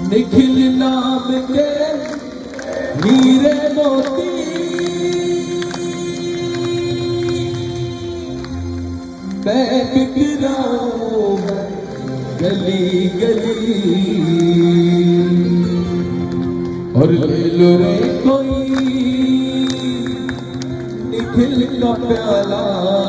निखिल नाम के हीरे मोती मैं बिक रहा हूं गली गली और ले लो रे कोई निखिल का प्याला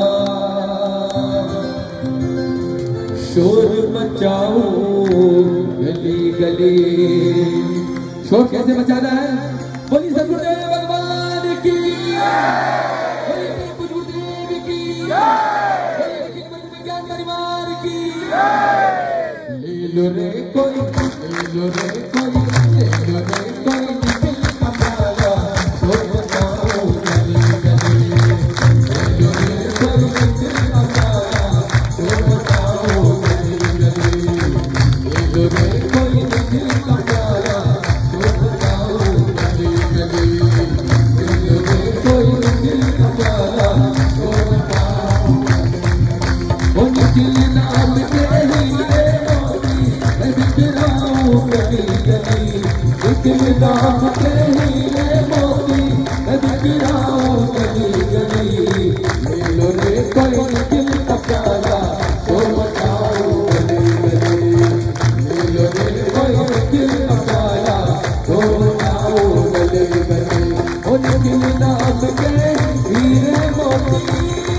शोर मचाओ गली गली। शोर कैसे मचाना है? बोली सदगुरुदेव भगवान की, बोली गुरुदेव की, बोली विज्ञान परिवार की। ले लो रे कोई, ले लो रे कोई, ले लो रे कोई निखिल का प्याला शोर मचाओ गली गली। ले लो रे कोई निखिल का प्याला शोर मचाओ गली गली। ले लो रे कोई निखिल का प्याला शोर मचाओ गली गली। ले लो रे कोई निखिल का प्याला शोर मचाओ गली। ओ निखिल नाम के हीरे मोती मैं बिक रहा हूं गली गली। निखिल नाम के हीरे मोती मैं बिक रहा हूं गली गली। ले लो रे कोई निखिल का प्याला शोर मचाओ गली गली। ले लो रे कोई निखिल का प्याला शोर मचाओ गली गली। ओ निखिल नाम के हीरे मोती।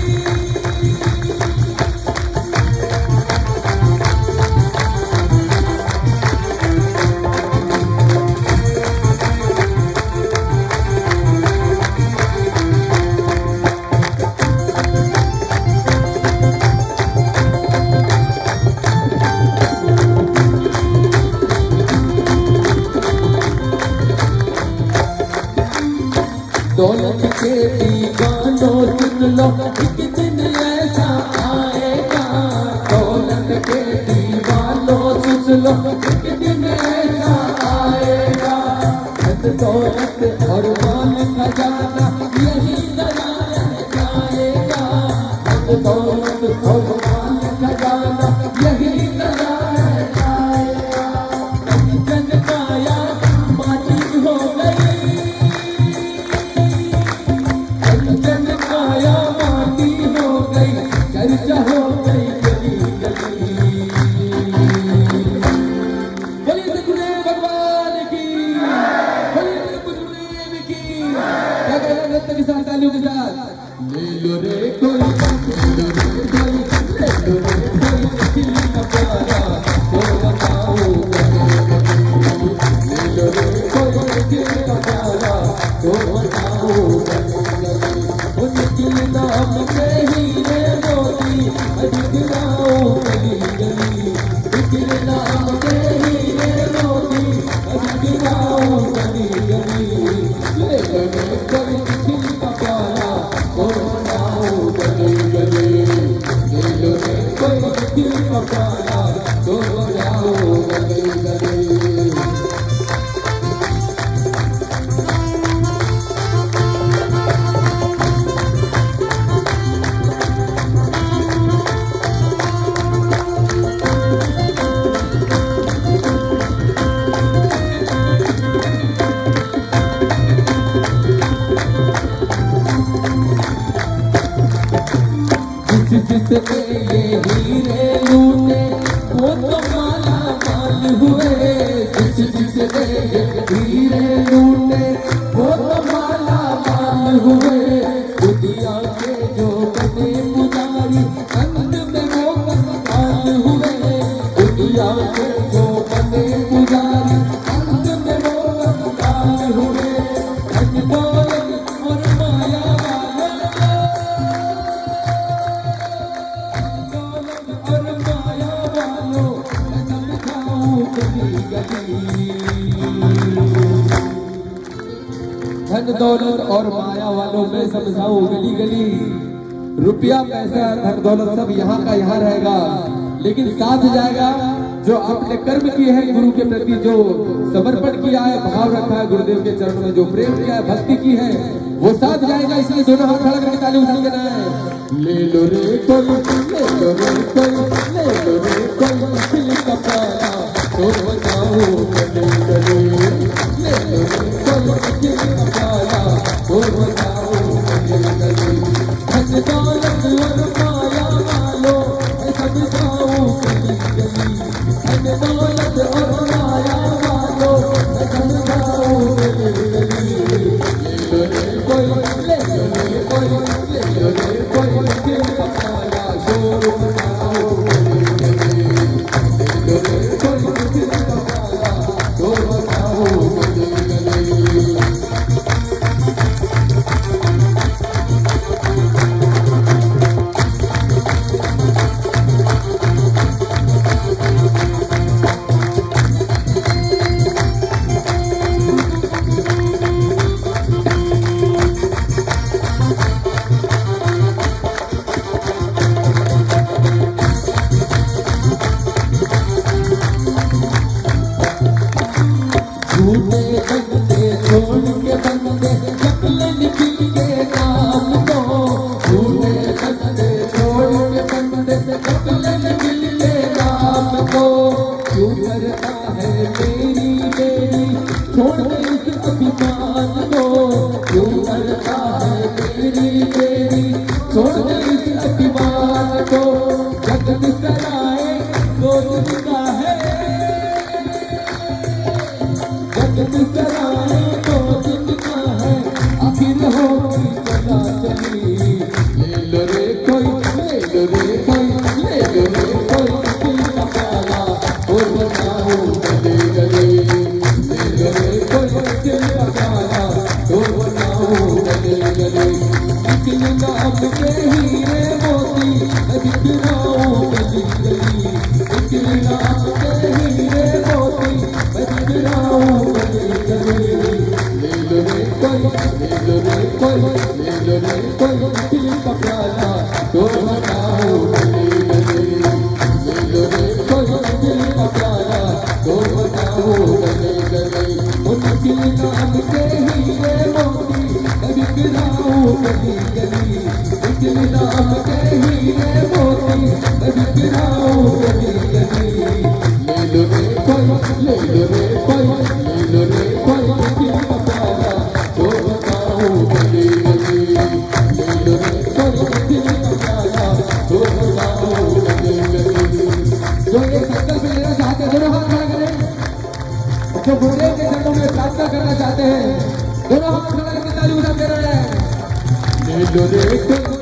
दौलत के दीवानों सुन लो एक दिन ऐसा आएगा। दौलत के दीवानों सुन लो एक दिन ऐसा आएगा। दौलत और माल खजाना यही दया जाएगा। दौलत और माल खजाना यही दया जाएगा। जन काया माटी हो गई, जन काया माटी हो गई, चर्चा हो गई गली गली। बोलिए सदगुरुदेव भगवान की, बोलिए गुरुदेव की। क्या कहना नृत्य के साथ, तालियों के साथ। ले लो रे कोई, ले लो रे कोई, ले लो रे कोई निखिल का प्याला शोर मचाओ गली गली। ले लो रे कोई निखिल का प्याला शोर मचाओ गली गली। ओ निखिल नाम के हीरे मोती मैं बिक रहा हूं गली गली। निखिल नाम के हीरे मोती मैं बिक रहा हूं गली गली। ले लो रे कोई निखिल का प्याला शोर मचाओ गली गली। ले लो रे कोई निखिल का प्याला शोर मचाओ गली गली। जिसने ये हीरे लूटे वो तो माला माल हुए। जिसने ये हीरे लूटे वो तो माला माल हुए। दुनिया के जो बने पुजारी अंत में वो कंगाल हुए। दुनिया के जो बने पुजारी अंत में वो कंगाल हुए। धन दौलत और माया वाले, और माया वालों मैं समझाऊं गली गली। धन दौलत और माया वालों में समझाऊं गली गली। रुपया पैसा धन दौलत सब यहाँ का यहाँ रहेगा, लेकिन साथ जाएगा जो आपने कर्म किए हैं गुरु के प्रति, जो समर्पण किया है, भाव रखा है गुरुदेव के चरणों में, जो प्रेम किया है, भक्ति की है, वो साथ जाएगा। इसलिए दोनों हाथ खड़ा करके ताली उठाने का है। ले लो रे कोई, ले लो रे कोई, ले लो रे कोई निखिल का प्याला शोर मचाओ गली मेरी बेटी छोड़ दे इस अभिमान को, क्यों करता है मेरी बेटी छोड़ दे इस अभिमान को। जग बिसराए तो जिंदा है, जग बिसराए तो जिंदा है, आखिर होगी चला चली। ले लो रे कोई, ले लो रे कोई, ले लो रे कोई दिल का प्याला और बनाओ गले गले। ले लो रे कोई दिल का प्याला और बनाओ गले गले। किसी नाम के हीरे मोती मैं बिखराऊं गली गली, किसी नाम के हीरे मोती मैं बिखराऊं गली गली। ले लो रे कोई, ले लो रे कोई, ले लो रे कोई दिल का प्याला और बनाओ गले गले। ले लो रे कोई दिल का प्याला और बनाओ गले गले। किसी नाम के हीरे मोती मैं बिखराऊं गली गली, किसी नाम के हीरे मोती मैं बिखराऊं गली गली। ले लो रे कोई, ले लो रे कोई, ले लो रे कोई दिल का प्याला तो बताओ गली गली। ले लो रे कोई दिल का प्याला तो बताओ गली गली। जो ये संकल्प लेना चाहते हैं दोनों हाथ खड़ा करें, जो गुरुदेव के चरणों में प्रार्थना करना चाहते हैं दोनों हाथ खड़ा करके ताली बजाते रहे। ले लो रे कोई